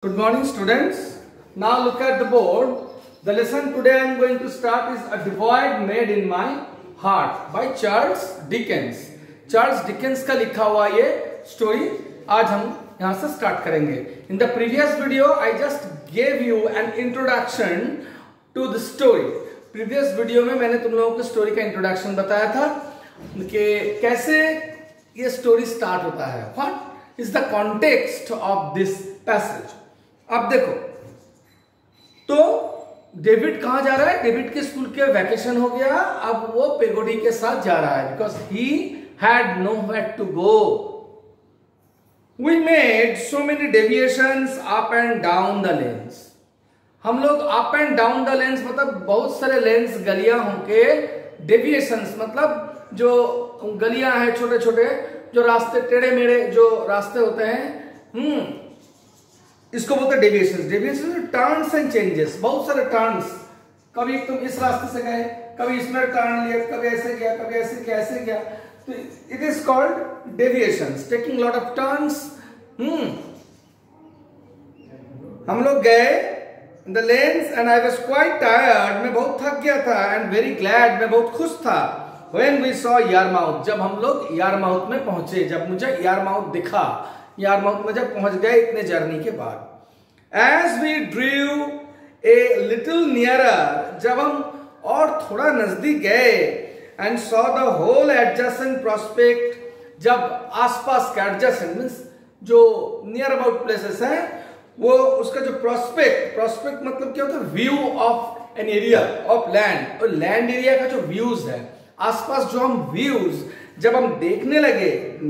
Good morning, students. Now look at the board. The lesson today I am going to start is A Devoid Made in My Heart by Charles Dickens. Charles Dickens का लिखा हुआ ये story आज हम यहाँ से start करेंगे. In the previous video, I just gave you an introduction to the story. Previous video में मैंने तुम लोगों को स्टोरी का इंट्रोडक्शन बताया था कि कैसे ये स्टोरी स्टार्ट होता है. What is the context of this passage? अब देखो तो डेविड कहां जा रहा है. डेविड के स्कूल के वैकेशन हो गया. अब वो पेगोडी के साथ जा रहा है because he had nowhere to go. We made so many deviations up and down the lanes. हम लोग up and down the lanes मतलब बहुत सारे लेन्स गलियां होके डेविएशंस मतलब जो गलियां हैं छोटे छोटे जो रास्ते टेढ़े मेढ़े जो रास्ते होते हैं इसको बोलते हैं deviations. Deviations turns and changes. बहुत सारे टर्न्स. कभी तुम इस रास्ते से गए कभी इसमें टर्न लिया कभी ऐसे गया कभी ऐसे गया ऐसे गया तो it is called deviations taking lot of turns. हम लोग गए the lanes and I was quite tired. मैं बहुत थक गया था एंड वेरी ग्लैड मैं बहुत खुश था. व्हेन वी सॉ यारमाउथ जब हम लोग यारमाउथ में पहुंचे जब मुझे यारमाउथ दिखा. यारमाउथ में जब पहुंच गए इतने जर्नी के बाद. As we drew a little nearer जब हम और थोड़ा नजदीक गए and saw the whole adjacent prospect जब आसपास के एडजेसेंट मींस जो नियर अबाउट प्लेसेस हैं वो उसका जो प्रोस्पेक्ट मतलब क्या होता है view of an area of land. और लैंड एरिया का जो व्यूज है आसपास जो हम व्यूज जब हम देखने लगे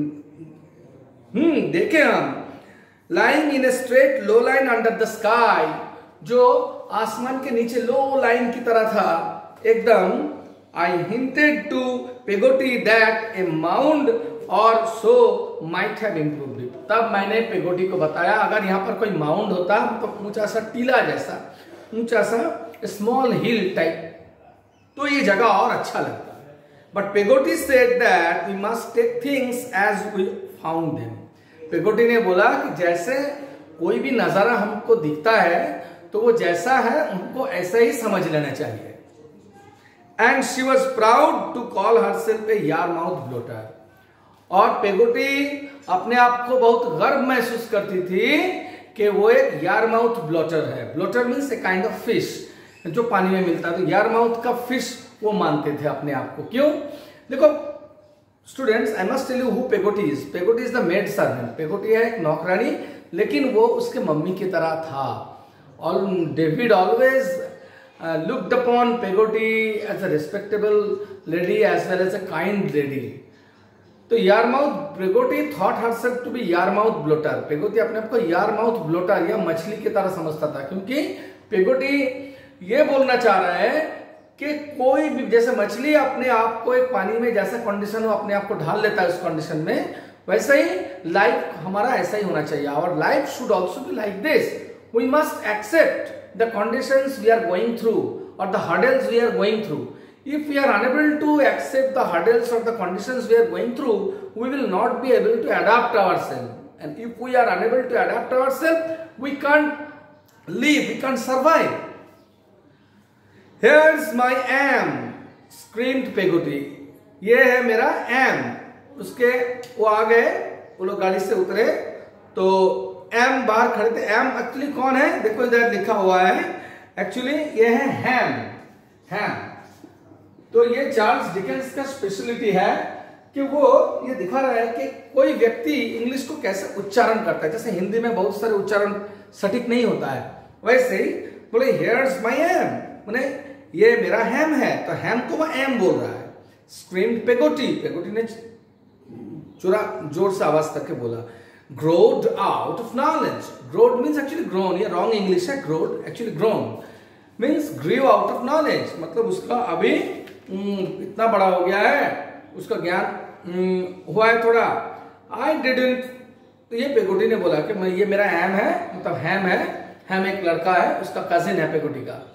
देखे हम lying in a straight low line under the sky जो आसमान के नीचे लो लाइन की तरह था एकदम. I hinted to Peggotty that a mound or so might have improved it. तब मैंने पेगोटी को बताया अगर यहाँ पर कोई माउंड होता तो ऊंचा सा टीला जैसा ऊंचा सा स्मॉल हिल टाइप तो ये जगह और अच्छा लगता. But Peggotty said that we must take things as we found them. Peggotty ने बोला कि जैसे कोई भी नजारा हमको दिखता है तो वो जैसा है उनको ऐसा ही समझ लेना चाहिए. And she was proud to call herself a Yarmouth bloater. और पेगोटी अपने आप को बहुत गर्व महसूस करती थी कि वो एक यारमाउथ ब्लोटर है. Bloater means a kind of fish जो पानी में मिलता है. तो यारमाउथ का फिश वो मानते थे अपने आप को. क्यों? देखो students I must tell you who Peggotty is. Peggotty is the maid servant. Peggotty है एक नौकरानी लेकिन वो उसके मम्मी की तरह था. और David always looked upon Peggotty as a respectable lady as well as a kind lady. तो Yarmouth Peggotty thought herself to be Yarmouth bloater. Peggotty अपने आप को यारमाउथ ब्लोटर या मछली की तरह समझता था क्योंकि पेगोटी ये बोलना चाह रहा है कि कोई भी जैसे मछली अपने आप को एक पानी में जैसा कंडीशन हो अपने आप को ढाल लेता है उस कंडीशन में वैसे ही लाइफ हमारा ऐसा ही होना चाहिए. Our life should also be like this. We must accept the conditions we are going through और the hurdles we are going through. If we are unable to accept the hurdles or the conditions we are going through, we will not be able to adapt ourselves. And if we are unable to adapt ourselves, we can't live, we can't survive. Here's my am, screamed Peggotty. ये है मेरा am. उसके वो आ गए वो लोग गाड़ी से उतरे तो am बाहर खड़े थे. am एक्चुअली कौन है देखो इधर लिखा हुआ है. एक्चुअली ये है ham. तो ये चार्ल्स डिकेंस का स्पेशलिटी है कि वो ये दिखा रहा है कि कोई व्यक्ति इंग्लिश को कैसे उच्चारण करता है. जैसे हिंदी में बहुत सारे उच्चारण सटीक नहीं होता है वैसे ही बोले हियर्स माय एम माने ये मेरा हैम है तो हैम को वो एम बोल रहा है. स्क्रीम्ड पेगोटी. पेगोटी ने जोर से आवाज करके बोला. Growed out of knowledge. Growed means actually grown. ये रॉन्ग इंग्लिश है. Growed actually grown means grew out of knowledge मतलब उसका अभी इतना बड़ा हो गया है उसका ज्ञान हुआ है थोड़ा. I didn't. तो ये पेगोटी ने बोला कि ये मेरा हैम है मतलब हैम है. हैम एक लड़का है उसका कजिन है पेगोटी का.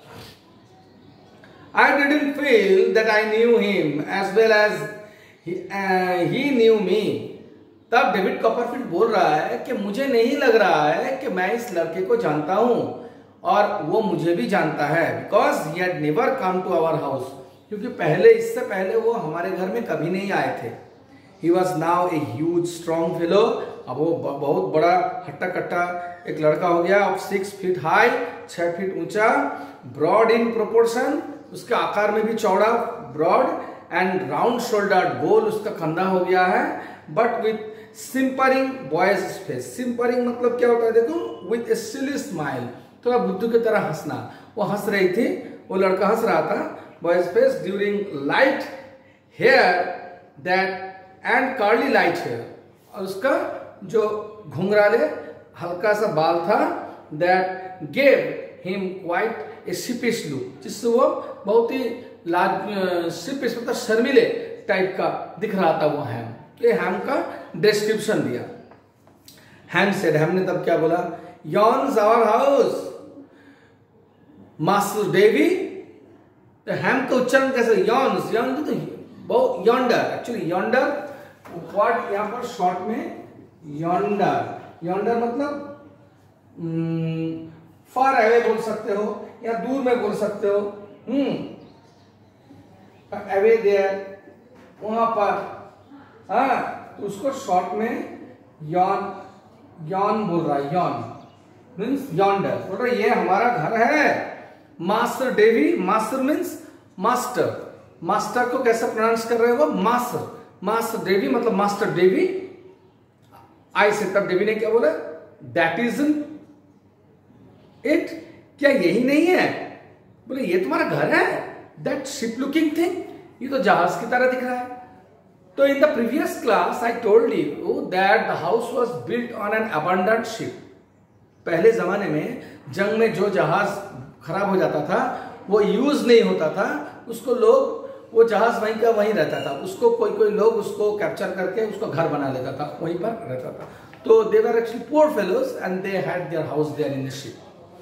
I didn't feel that I knew him as well as he knew me. तब डेविड कॉपरफील्ड बोल रहा है कि मुझे नहीं लग रहा है कि मैं इस लड़के को जानता हूं और वो मुझे भी जानता है, because he had never come to our house, क्योंकि इससे पहले वो हमारे घर में कभी नहीं आए थे। He was now a huge strong fellow, अब वो बहुत बड़ा हट्टा कट्टा एक लड़का हो गया, ऑफ 6 फीट हाई, 6 फीट ऊंचा, ब्रॉड इन प्रोपोर्शन, उसके आकार में भी चौड़ा, ब्रॉड, एंड राउंड शोल्डर्ड, गोल उसका कंधा हो गया है, but with simpering boy's face. Simpering मतलब क्या होता है देखो, विथ ए सिली स्माइल, थोड़ा बुद्धू की तरह हंसना। वो हंस रही थी, वो लड़का हंस रहा था, boy's face, during light hair that and curly light hair, और उसका जो घुंघराले हल्का सा बाल था, that gave him quite a sheepish look, जिससे वो बहुत ही शिपिश मतलब शर्मिले टाइप का दिख रहा था वो हैम। ये हैम का डिस्क्रिप्शन दिया। हैम सेड, हैम ने तब क्या बोला, yon's our house Master Davy. तो हैम का उच्चारण कैसे, यॉन्स, यॉन तो बहुत, यॉन्डर, एक्चुअली यॉन्डर वर्ड यहां पर शॉर्ट में यॉन्डर, यॉन्डर मतलब फार अवे बोल सकते हो या दूर में बोल सकते हो, अवे देयर, वहां पर, हाँ, तो उसको शॉर्ट में यॉन, यॉन बोल रहा है, यॉन मीन्स यॉन्डर, बोल रहा है ये हमारा घर है। Master Davy, master means master, master को कैसे प्रोनाउंस कर रहे हो, मास्टर, मास्टर डेवी मतलब मास्टर डेवी। आई से तब डेवी ने क्या बोला, दैट इज इट, क्या यही नहीं है, बोले ये तुम्हारा घर है, दैट शिप लुकिंग थिंग, ये तो जहाज की तरह दिख रहा है। तो in the previous class I told you that the house was built on an abandoned ship. पहले जमाने में जंग में जो जहाज खराब हो जाता था, वो यूज नहीं होता था, उसको लोग, वो जहाज वहीं का वहीं रहता था, उसको कोई लोग उसको कैप्चर करके उसको घर बना लेता था, वहीं पर रहता था। तो they were actually poor fellows and they had their house there in the ship.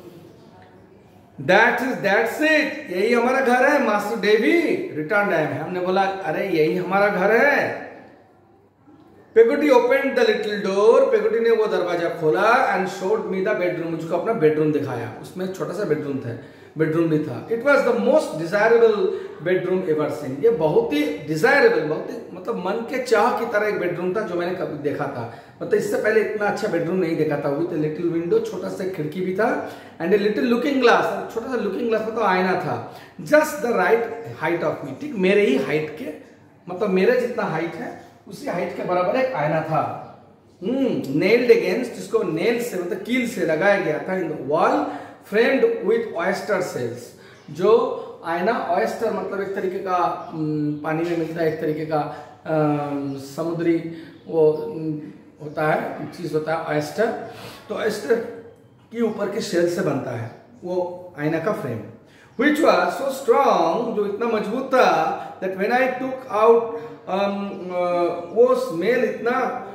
That's it, यही हमारा घर है मास्टर डेवी, रिटर्न डैम। हमने बोला अरे यही हमारा घर है। Peggotty open the little door, Peggotty ने वो दरवाजा खोला, and showed me the bedroom, मुझको अपना बेडरूम दिखाया। उसमें छोटा सा बेडरूम था, बेडरूम भी था। It was the most desirable bedroom ever seen, ये बहुत ही डिजायरेबल, बहुत ही मतलब मन के चाह की तरह एक बेडरूम था जो मैंने कभी देखा था। मतलब इससे पहले इतना अच्छा बेडरूम नहीं देखा था। विद लिटिल विंडो, छोटा सा खिड़की भी था, and a little looking glass, छोटा सा लुकिंग ग्लास मतलब आईना था, just the right height of me, ठीक मेरे ही हाइट के, मतलब मेरे जितना हाइट है उसी हाइट के बराबर एक आईना था। नेल्ड अगेंस्ट, जिसको नेल से मतलब कील से लगाया गया था, in the wall, framed with oyster shells. जो आईना, ऑयस्टर मतलब एक तरीके का पानी में मिलता है, एक तरीके का समुद्री वो होता है, चीज होता है ऑयस्टर। तो ऑयस्टर के ऊपर के शेल से बनता है वो आईना का frame, which was so strong, जो इतना मजबूत था, that when I took out वो स्मेल इतना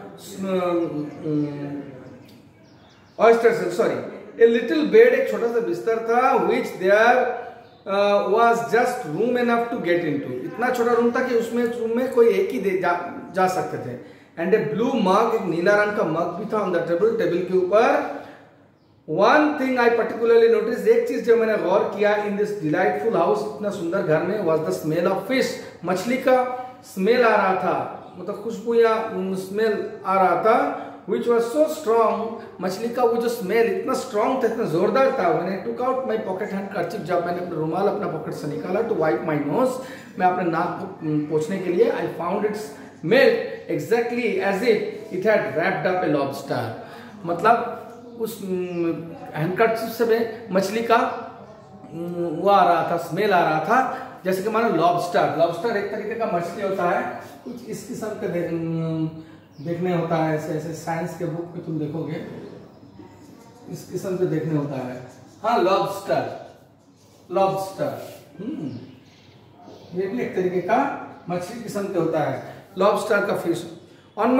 oyster shell, sorry, a little bed, एक छोटा सा बिस्तर था, which there was just room enough to get into, इतना छोटा रूम था कि उसमें रूम में कोई एक ही जा सकते थे। एंड ए ब्लू मग, एक नीला रंग का मग भी था ऑन द टेबल, टेबल के ऊपर। One thing I particularly notice, एक चीज जो मैंने गौर किया इन दिस डिलाइटफुल हाउस, इतना सुंदर घर में, was the smell of fish, मछली का स्मेल आ रहा था, मतलब खुशबू या स्मेल आ रहा था, which was so strong, मछली का वो जो स्मेल इतना स्ट्रॉन्ग था, इतना जोरदार था। When I took out my pocket handkerchief, जब मैंने अपना रुमाल अपना पॉकेट से निकाला to wipe my nose, मैं अपने नाक को पोंछने के लिए, I found it smelled exactly as if it had wrapped up a lobster, मतलब उस हैंडकरचिफ से मछली का वो आ रहा था, स्मेल आ रहा था, जैसे कि मानो लॉबस्टर। लॉबस्टर एक तरीके का मछली होता है, कुछ इस किस्म के देखने होता है, ऐसे ऐसे साइंस के बुक में तुम देखोगे इस किस्म के देखने होता है। हाँ, लॉबस्टर, लॉबस्टर ये भी एक तरीके का मछली किस्म के होता है, लॉबस्टर का fish. On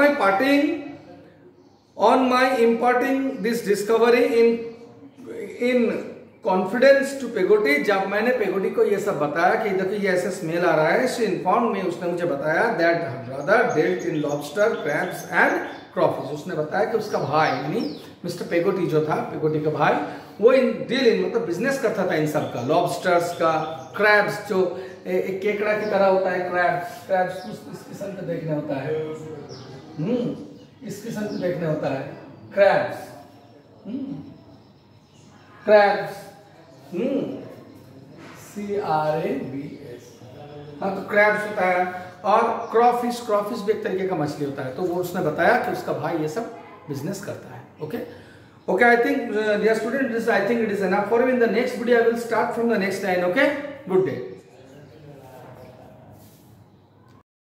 my imparting this discovery in confidence to Peggotty, जब मैंने पेगोटी को ये सब बताया कि देखो ये ऐसे स्मेल आ रहा है, शी इन्फॉर्म मी, उसने मुझे बताया that brother dealt in lobster, crabs and crawfish, उसने बताया कि उसका भाई यानी मिस्टर पेगोटी जो था, पेगोटी का भाई, वो इन डील इन मतलब बिजनेस करता था इन सब का, लॉबस्टर्स का, क्रैब्स जो एक केकड़ा की तरह होता है, क्रैब्स इस किस्म का देखने होता है, इस किस्म का देखने होता है क्रैब्स, क्रैब्स, CRABS, हाँ तो क्रैब्स होता है। और क्रॉफिश भी एक तरीके का मछली होता है। तो वो उसने बताया कि उसका भाई ये सब बिजनेस करता है। Okay, I think dear student, this I think it is enough for you. In the next video I will start from the next line. Okay, good day.